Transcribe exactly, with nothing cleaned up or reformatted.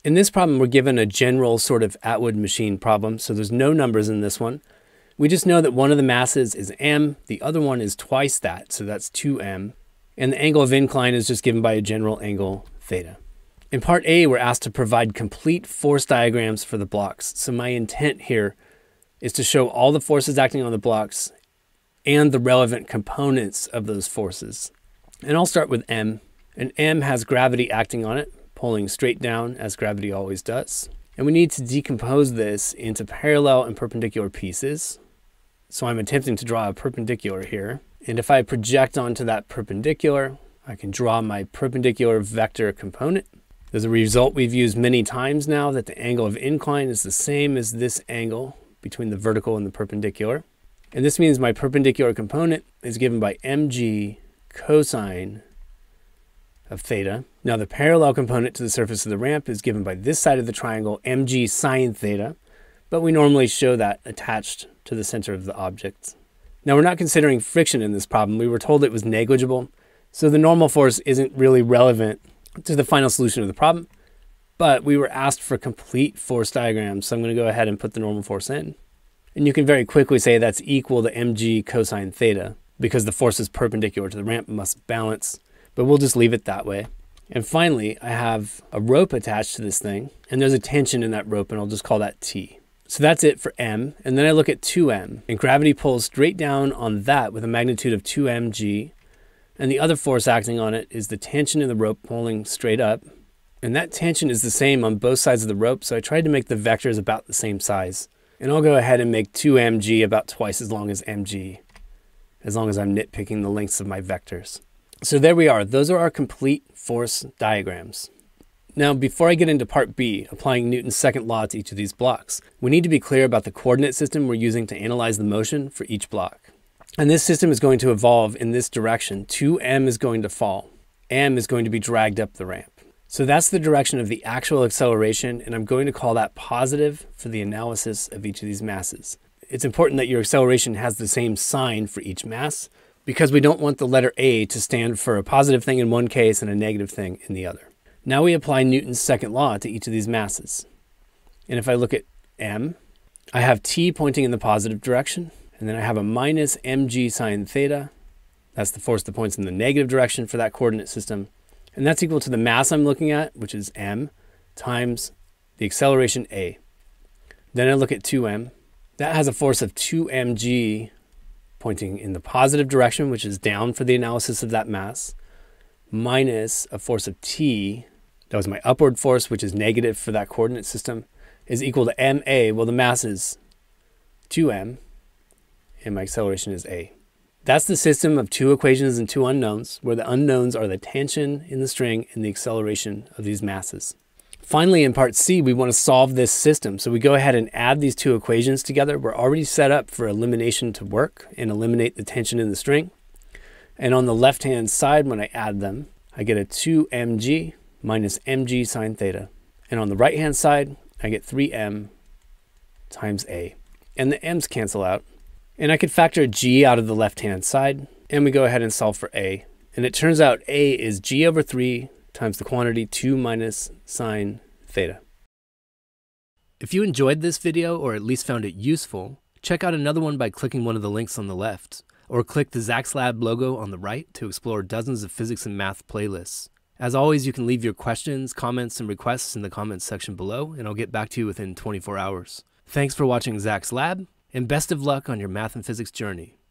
In this problem, we're given a general sort of Atwood machine problem, so there's no numbers in this one. We just know that one of the masses is m, the other one is twice that, so that's two m, and the angle of incline is just given by a general angle theta. In part A, we're asked to provide complete force diagrams for the blocks, so my intent here is to show all the forces acting on the blocks and the relevant components of those forces. And I'll start with m, and m has gravity acting on it, pulling straight down as gravity always does. And we need to decompose this into parallel and perpendicular pieces. So I'm attempting to draw a perpendicular here. And if I project onto that perpendicular, I can draw my perpendicular vector component. As a result, we've used many times now that the angle of incline is the same as this angle between the vertical and the perpendicular. And this means my perpendicular component is given by mg cosine of theta. Now the parallel component to the surface of the ramp is given by this side of the triangle, mg sine theta, but we normally show that attached to the center of the object. Now we're not considering friction in this problem. We were told it was negligible, so the normal force isn't really relevant to the final solution of the problem, but we were asked for complete force diagrams, so I'm going to go ahead and put the normal force in. And you can very quickly say that's equal to mg cosine theta, because the forces perpendicular to the ramp must balance, but we'll just leave it that way. And finally, I have a rope attached to this thing, and there's a tension in that rope, and I'll just call that T. So that's it for m, and then I look at two m, and gravity pulls straight down on that with a magnitude of two m g, and the other force acting on it is the tension in the rope pulling straight up, and that tension is the same on both sides of the rope, so I tried to make the vectors about the same size. And I'll go ahead and make two m g about twice as long as mg, as long as I'm nitpicking the lengths of my vectors. So there we are. Those are our complete force diagrams. Now, before I get into part B, applying Newton's second law to each of these blocks, we need to be clear about the coordinate system we're using to analyze the motion for each block. And this system is going to evolve in this direction. two m is going to fall. M is going to be dragged up the ramp. So that's the direction of the actual acceleration, and I'm going to call that positive for the analysis of each of these masses. It's important that your acceleration has the same sign for each mass, because we don't want the letter A to stand for a positive thing in one case and a negative thing in the other. Now we apply Newton's second law to each of these masses. And if I look at m, I have t pointing in the positive direction, and then I have a minus mg sine theta. That's the force that points in the negative direction for that coordinate system. And that's equal to the mass I'm looking at, which is m, times the acceleration a. Then I look at two m. That has a force of two mg pointing in the positive direction, which is down for the analysis of that mass, minus a force of t, that was my upward force, which is negative for that coordinate system, is equal to ma. Well, the mass is two m, and my acceleration is a. That's the system of two equations and two unknowns, where the unknowns are the tension in the string and the acceleration of these masses. Finally, in part C, we want to solve this system. So we go ahead and add these two equations together. We're already set up for elimination to work and eliminate the tension in the string. And on the left-hand side, when I add them, I get a two mg minus mg sine theta. And on the right-hand side, I get three m times a. And the m's cancel out. And I could factor a g out of the left-hand side. And we go ahead and solve for a. And it turns out a is g over three times the quantity two minus sine theta. If you enjoyed this video, or at least found it useful, check out another one by clicking one of the links on the left, or click the Zach's Lab logo on the right to explore dozens of physics and math playlists. As always, you can leave your questions, comments, and requests in the comments section below, and I'll get back to you within twenty-four hours. Thanks for watching Zach's Lab, and best of luck on your math and physics journey.